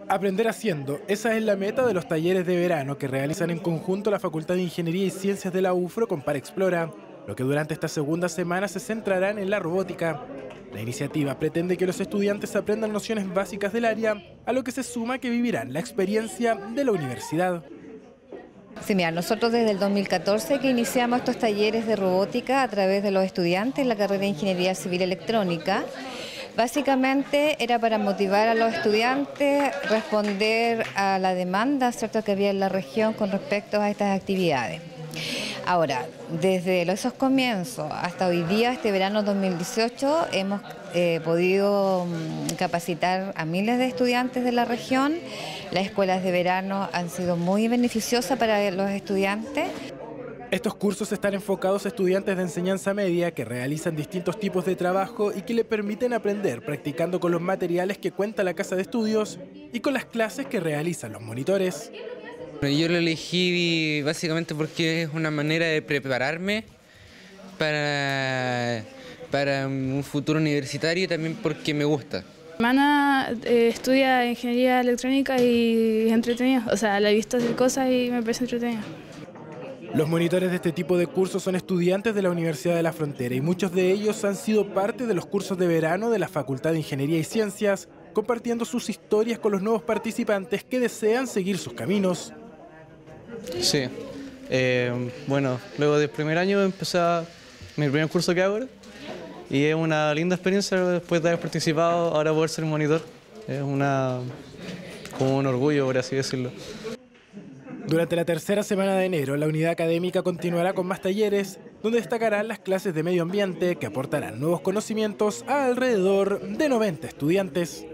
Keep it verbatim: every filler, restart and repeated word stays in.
Aprender haciendo, esa es la meta de los talleres de verano que realizan en conjunto la Facultad de Ingeniería y Ciencias de la U F R O con Parexplora, lo que durante esta segunda semana se centrarán en la robótica. La iniciativa pretende que los estudiantes aprendan nociones básicas del área, a lo que se suma que vivirán la experiencia de la universidad. Sí, mira, nosotros desde el dos mil catorce que iniciamos estos talleres de robótica a través de los estudiantes en la carrera de Ingeniería Civil Electrónica. Básicamente era para motivar a los estudiantes, responder a la demanda, ¿cierto?, que había en la región con respecto a estas actividades. Ahora, desde esos comienzos hasta hoy día, este verano dos mil dieciocho, hemos eh, podido capacitar a miles de estudiantes de la región. Las escuelas de verano han sido muy beneficiosas para los estudiantes. Estos cursos están enfocados a estudiantes de enseñanza media que realizan distintos tipos de trabajo y que le permiten aprender practicando con los materiales que cuenta la casa de estudios y con las clases que realizan los monitores. Yo lo elegí básicamente porque es una manera de prepararme para, para un futuro universitario y también porque me gusta. Mi hermana eh, estudia Ingeniería Electrónica y es entretenida, o sea, la he visto hacer cosas y me parece entretenida. Los monitores de este tipo de cursos son estudiantes de la Universidad de la Frontera y muchos de ellos han sido parte de los cursos de verano de la Facultad de Ingeniería y Ciencias, compartiendo sus historias con los nuevos participantes que desean seguir sus caminos. Sí, eh, bueno, luego del primer año empecé a, mi primer curso que hago ahora y es una linda experiencia después de haber participado, ahora poder ser monitor, es una, como un orgullo, por así decirlo. Durante la tercera semana de enero, la unidad académica continuará con más talleres, donde destacarán las clases de medio ambiente que aportarán nuevos conocimientos a alrededor de noventa estudiantes.